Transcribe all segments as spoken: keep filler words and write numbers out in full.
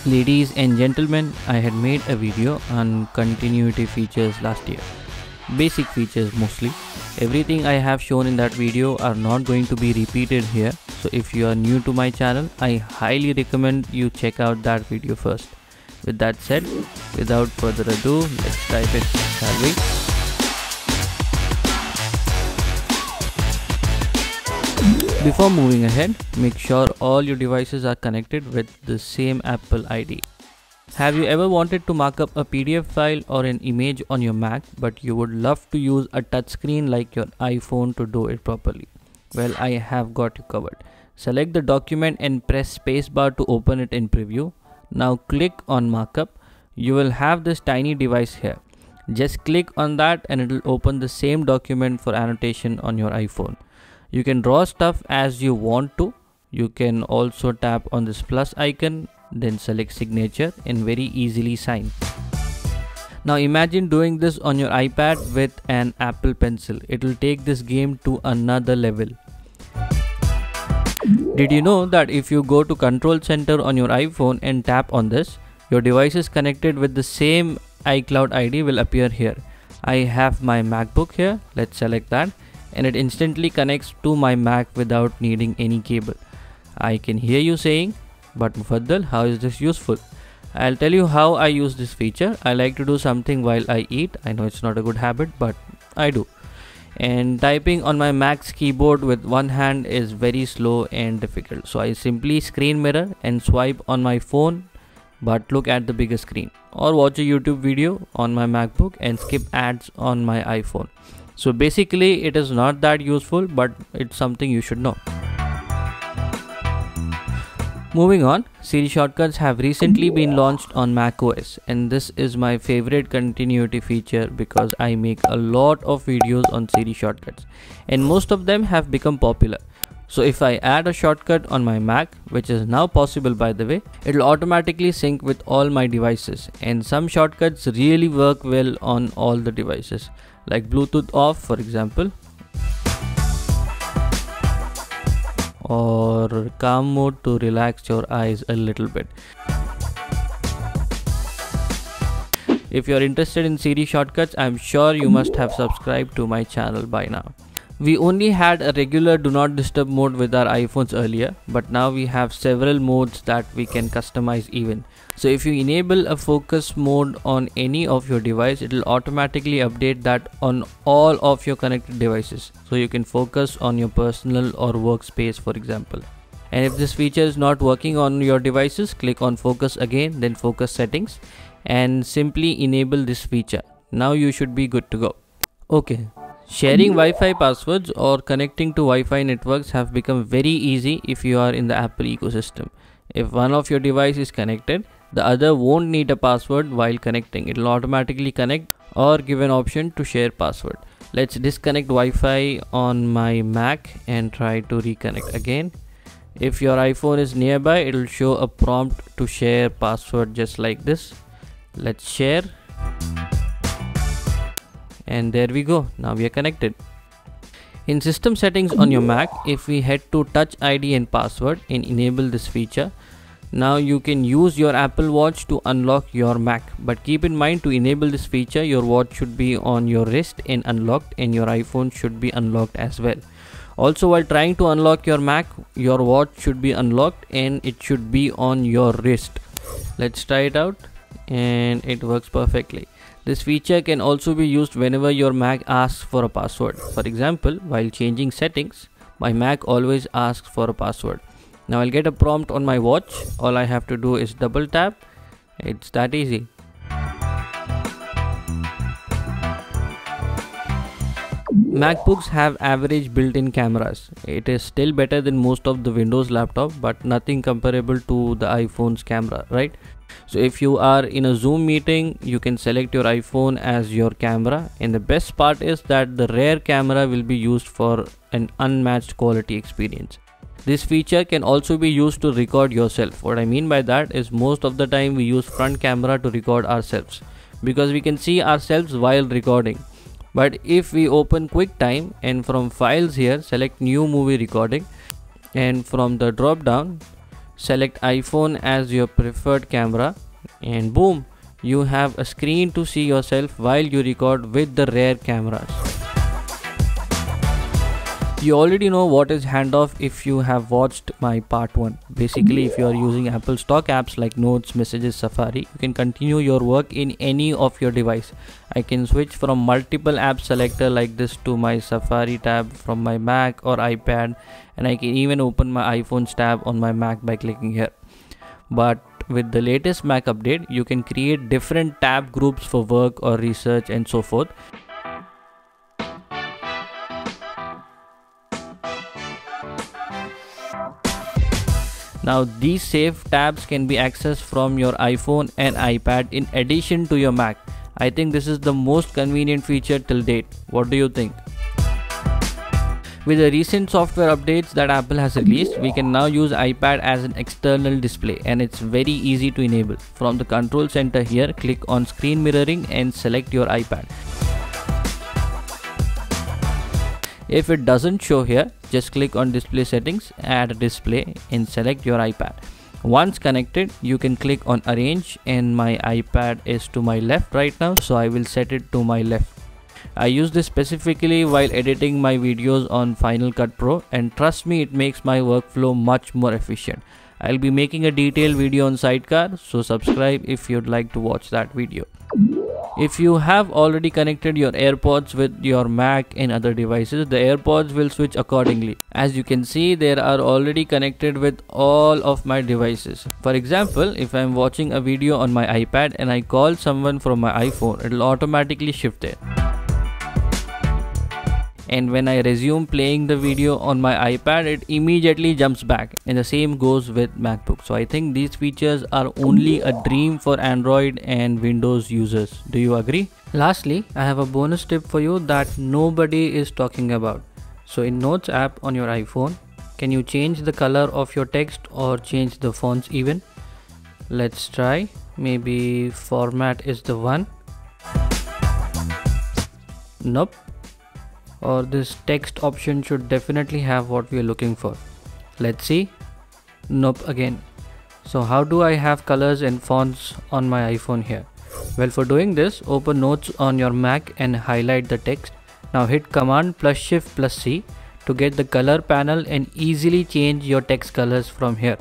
Ladies and gentlemen, I had made a video on continuity features last year. Basic features mostly. Everything I have shown in that video are not going to be repeated here. So if you are new to my channel, I highly recommend you check out that video first. With that said, without further ado, let's dive in, shall we? Before moving ahead, make sure all your devices are connected with the same Apple I D. Have you ever wanted to mark up a P D F file or an image on your Mac, but you would love to use a touchscreen like your iPhone to do it properly? Well, I have got you covered. Select the document and press spacebar to open it in preview. Now click on Markup. You will have this tiny device here. Just click on that and it will open the same document for annotation on your iPhone. You can draw stuff as you want to. You can also tap on this plus icon, then select signature and very easily sign. Now imagine doing this on your iPad with an Apple Pencil. It will take this game to another level. Did you know that if you go to Control Center on your iPhone and tap on this, your devices connected with the same iCloud I D will appear here. I have my MacBook here. Let's select that. And it instantly connects to my Mac without needing any cable. I can hear you saying, but Mufaddal, how is this useful? I'll tell you how I use this feature. I like to do something while I eat. I know it's not a good habit, but I do. And typing on my Mac's keyboard with one hand is very slow and difficult. So I simply screen mirror and swipe on my phone, but look at the bigger screen. Or watch a YouTube video on my MacBook and skip ads on my iPhone. So basically it is not that useful, but it's something you should know. Moving on, Siri Shortcuts have recently been launched on macOS, and this is my favorite continuity feature because I make a lot of videos on Siri Shortcuts and most of them have become popular. So if I add a shortcut on my Mac, which is now possible by the way, it will automatically sync with all my devices, and some shortcuts really work well on all the devices, like Bluetooth off for example, or calm mode to relax your eyes a little bit. If you are interested in Siri Shortcuts, I am sure you must have subscribed to my channel by now. We only had a regular do not disturb mode with our iPhones earlier, but now we have several modes that we can customize even. So if you enable a focus mode on any of your device, it will automatically update that on all of your connected devices. So you can focus on your personal or workspace for example. And if this feature is not working on your devices, click on focus again, then focus settings and simply enable this feature. Now you should be good to go. Okay. Sharing Wi-Fi passwords or connecting to Wi-Fi networks have become very easy if you are in the Apple ecosystem. If one of your devices is connected, the other won't need a password while connecting. It will automatically connect or give an option to share password. Let's disconnect Wi-Fi on my Mac and try to reconnect again. If your iPhone is nearby, it will show a prompt to share password just like this. Let's share. And there we go, now we are connected. In system settings on your Mac, if we head to touch I D and password and enable this feature, now you can use your Apple Watch to unlock your Mac. But keep in mind, to enable this feature, your watch should be on your wrist and unlocked, and your iPhone should be unlocked as well. Also, while trying to unlock your Mac, your watch should be unlocked and it should be on your wrist. Let's try it out, and it works perfectly. This feature can also be used whenever your Mac asks for a password. For example, while changing settings, my Mac always asks for a password. Now I'll get a prompt on my watch. All I have to do is double tap. It's that easy. MacBooks have average built-in cameras. It is still better than most of the Windows laptop, but nothing comparable to the iPhone's camera, right? So if you are in a Zoom meeting, you can select your iPhone as your camera, and the best part is that the rear camera will be used for an unmatched quality experience. This feature can also be used to record yourself. What I mean by that is most of the time we use front camera to record ourselves because we can see ourselves while recording. But if we open QuickTime and from files here select new movie recording, and from the drop down select iPhone as your preferred camera, and boom, you have a screen to see yourself while you record with the rear cameras. You already know what is Handoff if you have watched my part one. Basically, if you are using Apple stock apps like Notes, Messages, Safari, you can continue your work in any of your device. I can switch from multiple app selector like this to my Safari tab from my Mac or iPad, and I can even open my iPhone's tab on my Mac by clicking here. But with the latest Mac update, you can create different tab groups for work or research and so forth. Now these saved tabs can be accessed from your iPhone and iPad in addition to your Mac. I think this is the most convenient feature till date. What do you think? With the recent software updates that Apple has released, we can now use iPad as an external display, and it's very easy to enable. From the control center here, click on screen mirroring and select your iPad. If it doesn't show here, just click on display settings, add display and select your iPad. Once connected, you can click on arrange, and my iPad is to my left right now, so I will set it to my left. I use this specifically while editing my videos on Final Cut Pro, and trust me, it makes my workflow much more efficient. I'll be making a detailed video on Sidecar, so subscribe if you'd like to watch that video. If you have already connected your AirPods with your Mac and other devices, the AirPods will switch accordingly. As you can see, they are already connected with all of my devices. For example, if I am watching a video on my iPad and I call someone from my iPhone, it will automatically shift there. And when I resume playing the video on my iPad, it immediately jumps back, and the same goes with MacBook. So I think these features are only a dream for Android and Windows users. Do you agree? Lastly, I have a bonus tip for you that nobody is talking about. So in Notes app on your iPhone, can you change the color of your text or change the fonts even? Let's try. Maybe format is the one. Nope. Or this text option should definitely have what we are looking for. Let's see. Nope again. So how do I have colors and fonts on my iPhone here? Well, for doing this, open Notes on your Mac and highlight the text. Now hit Command plus Shift plus C to get the color panel and easily change your text colors from here.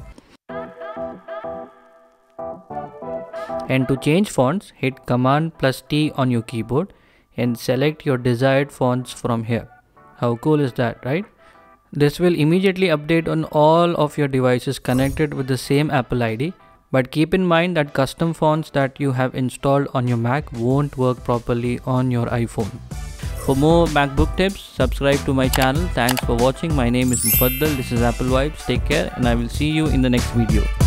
And to change fonts, hit Command plus T on your keyboard and select your desired fonts from here. How cool is that, right? This will immediately update on all of your devices connected with the same Apple I D, but keep in mind that custom fonts that you have installed on your Mac won't work properly on your iPhone. For more MacBook tips, subscribe to my channel. Thanks for watching. My name is Mufaddal. This is AppleVibes. Take care, and I will see you in the next video.